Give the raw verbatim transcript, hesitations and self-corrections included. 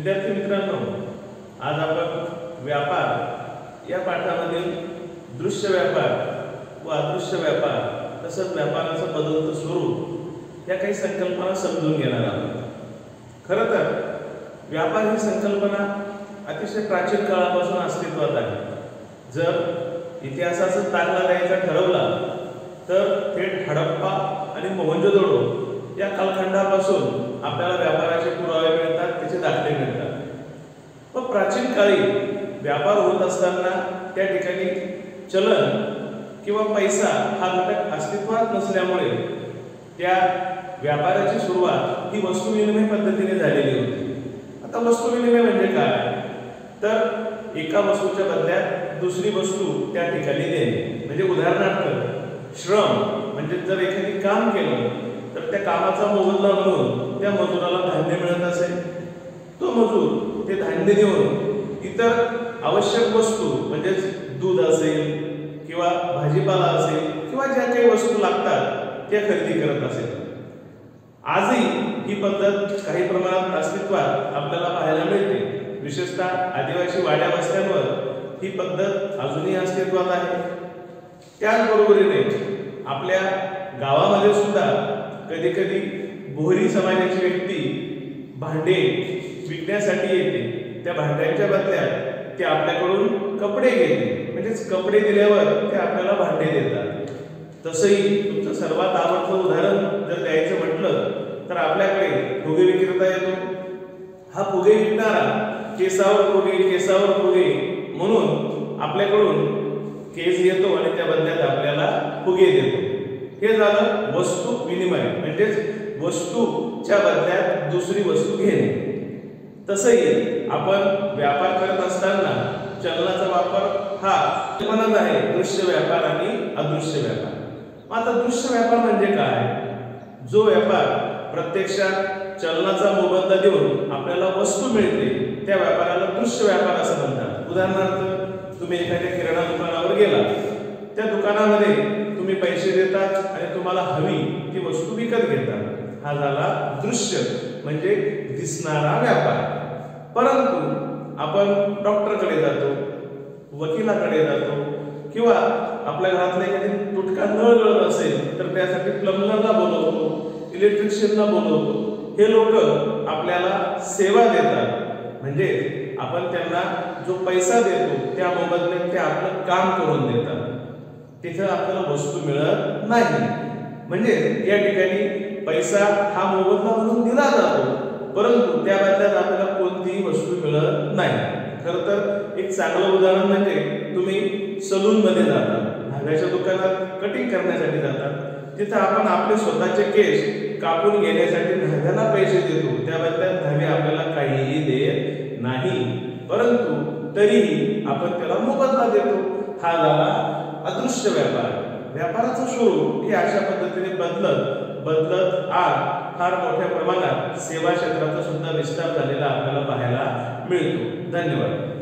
विद्यार्थी मित्रांनो, आज आपण व्यापार या पाठामधील दृश्य व्यापार व अदृश्य व्यापार तसंच व्यापाराचं बदलतं स्वरूप या काही संकल्पना समजून घेणार आहोत। खरं तर व्यापार ही संकल्पना अतिशय प्राचीन काळापासून अस्तित्वात आहे। जर इतिहासाचा दाखला द्यायचा ठरवला तर थेट हडप्पा आणि मोहनजोदडो या कालखंडापासून आपल्याला व्यापाराचे पुरावे मिळतात, त्याचे दाखले मिळतात। व प्राचीन काळी व्यापार होत असताना त्या ठिकाणी चलन किंवा पैसा हा घटक अस्तित्वात नसल्यामुळे त्या व्यापाराची सुरुवात ही वस्तू विनिमय पद्धतीने झालेली होती। आता वस्तू विनिमय म्हणजे काय, तर एका वस्तूच्या बदल्यात दुसरी वस्तू त्या ठिकाणी देणे। म्हणजे उदाहरणार्थ श्रम म्हणजे जर एखादी काम केलं तर त्या कामाचा मोबदला म्हणून त्या मजुराला धान्य मिळत असेल, तो मजूर ते धान्य देऊन इतर आवश्यक वस्तू म्हणजे दूध असेल किंवा भाजीपाला असेल किंवा ज्या काही वस्तू लागतात त्या खरेदी करत असेल। आजही ही पद्धत काही प्रमाणात अस्तित्वात आपल्याला पाहायला मिळते। विशेषतः आदिवासी वाड्या वस्त्यांवर ही पद्धत अजूनही अस्तित्वात आहे। त्याचबरोबरीने आपल्या गावामध्ये सुद्धा कधी कधी बोहरी समाजाची व्यक्ती भांडे विकण्यासाठी येते, त्या भांड्यांच्या बदल्यात ते आपल्याकडून कपडे घेते, म्हणजेच कपडे दिल्यावर ते आपल्याला भांडे देतात। तसंही तुमचं सर्वात आवडतं उदाहरण जर द्यायचं म्हटलं तर आपल्याकडे फुगे विक्रेता येतो। हा फुगे विकणारा केसावर फुगे केसावर फुगे म्हणून आपल्याकडून केस घेतो आणि त्या बदल्यात आपल्याला फुगे देतो। हे झालं वस्तू विनिमय, म्हणजेच वस्तूच्या बदल्यात दुसरी वस्तू घेणे। तसंही आपण व्यापार करत असताना चलनाचा वापर हा म्हणत आहे दृश्य व्यापार आणि अदृश्य व्यापार। आता दृश्य व्यापार म्हणजे काय, जो व्यापार प्रत्यक्षात चलनाचा मोबदला देऊन आपल्याला वस्तू मिळते त्या व्यापाराला दृश्य व्यापार असं म्हणतात। उदाहरणार्थ तुम्ही एखाद्या किराणा दुकानावर गेला, त्या दुकानामध्ये तुम्ही पैसे देतात आणि तुम्हाला हवी ती वस्तू विकत घेतात, हा झाला दृश्य म्हणजे दिसणारा व्यापार। परंतु आपण डॉक्टरकडे जातो, वकिलाकडे जातो किंवा आपल्या घरातला एखादी तुटका नळ गळत असेल तर त्यासाठी प्लंबरला बोलवतो, इलेक्ट्रिशियनला बोलवतो। हे लोक आपल्याला सेवा देतात, म्हणजे आपण त्यांना जो पैसा देतो त्या मोबदल्यात ते आपलं काम करून देतात, तिथं आपल्याला वस्तू मिळत नाही। म्हणजे या ठिकाणी पैसा हा मोबदला म्हणून दिला जातो, परंतु त्या बदल्यात आपल्याला कोणतीही वस्तू मिळत नाही। खरं तर एक चांगलं उदाहरण म्हणजे तुम्ही सलून मध्ये जाता, धाग्याच्या दुकानात कटिंग करण्यासाठी जातात, तिथं आपण आपले स्वतःचे केस कापून घेण्यासाठी धाग्याला पैसे देतो, त्या बदल्यात धागे आपल्याला काहीही देत नाही, परंतु तरीही आपण त्याला मोबदला देतो। हा झाला अदृश्य व्यापार। व्यापाराचं स्वरूप हे अशा पद्धतीने बदलत बदलत आज फार मोठ्या प्रमाणात सेवा क्षेत्राचा सुद्धा विस्तार झालेला आपल्याला पाहायला मिळतो। धन्यवाद।